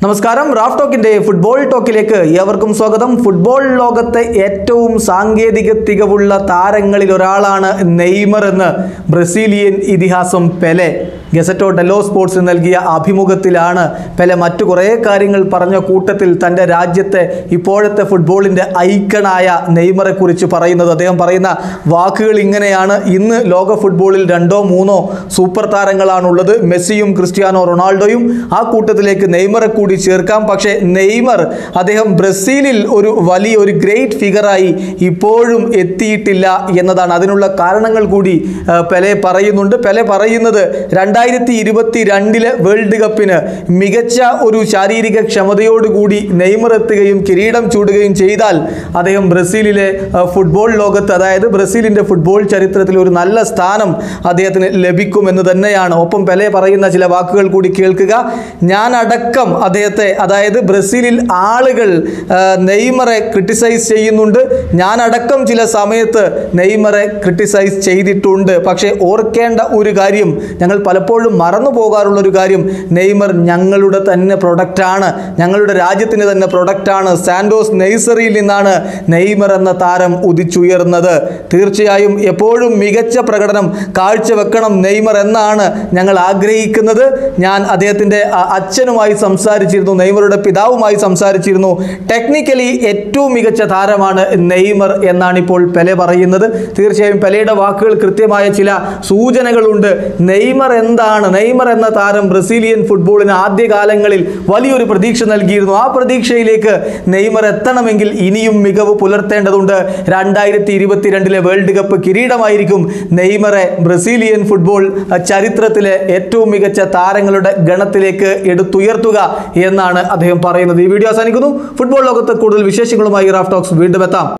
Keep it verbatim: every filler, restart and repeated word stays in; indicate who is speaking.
Speaker 1: നമസ്കാരം, Raf ടോക്കിന്റെ football ടോക്കിലേക്ക് ഏവർക്കും സ്വാഗതം. ഫുട്ബോൾ ലോകത്തെ ഏറ്റവും സാങ്കേതിക തികവുള്ള താരങ്ങളിൽ ഒരാളാണ് നെയ്മർ എന്ന് ബ്രസീലിയൻ ഇതിഹാസം പെലെ. ഗസറ്റോ ഡെല്ലോ സ്പോർട്സിന് നൽകിയ അഭിമുഖത്തിലാണ് പെലെ മറ്റു കുറേ കാര്യങ്ങൾ പറഞ്ഞ കൂട്ടത്തിൽ തൻ്റെ രാജ്യത്തെ ഇപ്പോഴത്തെ ഫുട്ബോളിൻ്റെ ഐക്കണായ നെയ്മറെ കുറിച്ച് പറയുന്നത്. അദ്ദേഹം പറയുന്ന വാക്കുകൾ ഇങ്ങനെയാണ്: ഇന്ന് ലോക ഫുട്ബോളിൽ രണ്ടോ മൂന്നോ സൂപ്പർ താരങ്ങളാണുള്ളത്, മെസ്സിയും ക്രിസ്ത്യാനോ റൊണാൾഡോയും. ആ കൂട്ടത്തിലേക്ക് നെയ്മറെ കൂടി ചേർക്കാം. പക്ഷേ നെയ്മർ അദ്ദേഹം ബ്രസീലിൽ ഒരു വലിയ ഒരു ഗ്രേറ്റ് ഫിഗറായി ഇപ്പോഴും എത്തിയിട്ടില്ല എന്നതാണ്. അതിനുള്ള കാരണങ്ങൾ കൂടി പെലെ പറയുന്നുണ്ട്. പെലെ പറയുന്നത് രണ്ടായിരത്തി ഇരുപത്തി രണ്ടിലെ വേൾഡ് കപ്പിന് മികച്ച ഒരു ശാരീരിക ക്ഷമതയോടുകൂടി നെയ്മർ എത്തുകയും കിരീടം ചൂടുകയും ചെയ്താൽ അദ്ദേഹം ബ്രസീലിലെ ഫുട്ബോൾ ലോകത്ത്, അതായത് ബ്രസീലിൻ്റെ ഫുട്ബോൾ ചരിത്രത്തിൽ ഒരു നല്ല സ്ഥാനം അദ്ദേഹത്തിന് ലഭിക്കുമെന്ന് തന്നെയാണ്. ഒപ്പം പെലെ പറയുന്ന ചില വാക്കുകൾ കൂടി കേൾക്കുക. ഞാൻ അടക്കം അദ്ദേഹത്തെ, അതായത് ബ്രസീലിൽ ആളുകൾ നെയ്മറെ ക്രിട്ടിസൈസ് ചെയ്യുന്നുണ്ട്, ഞാൻ അടക്കം ചില സമയത്ത് നെയ്മറെ ക്രിട്ടിസൈസ് ചെയ്തിട്ടുണ്ട്. പക്ഷേ ഓർക്കേണ്ട ഒരു കാര്യം, ഞങ്ങൾ പലപ്പോഴും മറന്നു പോകാറുള്ള ഒരു കാര്യം, നെയ്മർ ഞങ്ങളുടെ തന്നെ പ്രൊഡക്റ്റാണ്, ഞങ്ങളുടെ രാജ്യത്തിന് തന്നെ പ്രൊഡക്റ്റാണ്. സാന്റോസ് നെയ്സറിയിൽ നിന്നാണ് നെയ്മർ എന്ന താരം ഉദിച്ചുയർന്നത്. തീർച്ചയായും എപ്പോഴും മികച്ച പ്രകടനം കാഴ്ചവെക്കണം നെയ്മർ എന്നാണ് ഞങ്ങൾ ആഗ്രഹിക്കുന്നത്. ഞാൻ അദ്ദേഹത്തിൻ്റെ അച്ഛനുമായി സംസാരിച്ചിരുന്നു, നെയ്മറുടെ പിതാവുമായി സംസാരിച്ചിരുന്നു. ടെക്നിക്കലി ഏറ്റവും മികച്ച താരമാണ് നെയ്മർ എന്നാണ് ഇപ്പോൾ പെലെ പറയുന്നത്. തീർച്ചയായും പെലെയുടെ വാക്കുകൾ കൃത്യമായ ചില സൂചനകളുണ്ട്. നെയ്മർ എന്താണ്, നെയ്മർ എന്ന താരം ബ്രസീലിയൻ ഫുട്ബോളിന് ആദ്യകാലങ്ങളിൽ വലിയൊരു പ്രതീക്ഷ നൽകിയിരുന്നു. ആ പ്രതീക്ഷയിലേക്ക് നെയ്മർ എത്തണമെങ്കിൽ ഇനിയും മികവ് പുലർത്തേണ്ടതുണ്ട്. രണ്ടായിരത്തി ഇരുപത്തിരണ്ടിലെ വേൾഡ് കപ്പ് കിരീടമായിരിക്കും നെയ്മറെ ബ്രസീലിയൻ ഫുട്ബോൾ ചരിത്രത്തിലെ ഏറ്റവും മികച്ച താരങ്ങളുടെ ഗണത്തിലേക്ക് എടുത്തുയർത്തുക എന്നാണ് അദ്ദേഹം പറയുന്നത്. ഈ വീഡിയോ അവസാനിക്കുന്നു. ഫുട്ബോൾ ലോകത്ത് കൂടുതൽ വിശേഷങ്ങളുമായി റാഫ് ടോക്സ് വീണ്ടും എത്താം.